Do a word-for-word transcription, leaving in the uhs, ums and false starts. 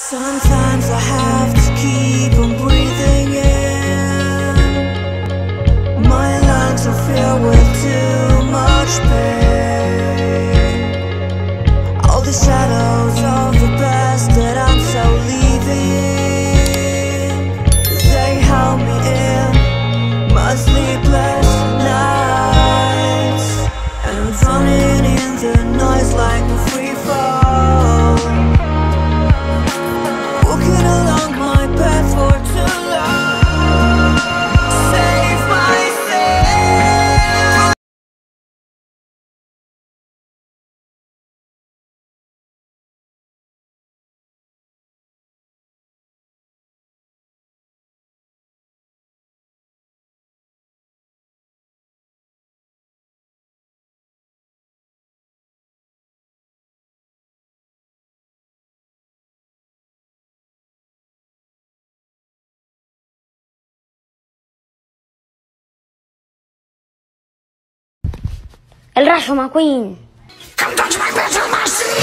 Sometimes I have to keep on breathing in. My lungs are filled with too much pain. All the shadows of the past that I'm so leaving, they held me in my sleepless nights, and I'm drowning in the noise like a free fall, walking along my path for too long. Save myself. El rayo McQueen. Come touch my pencil machine.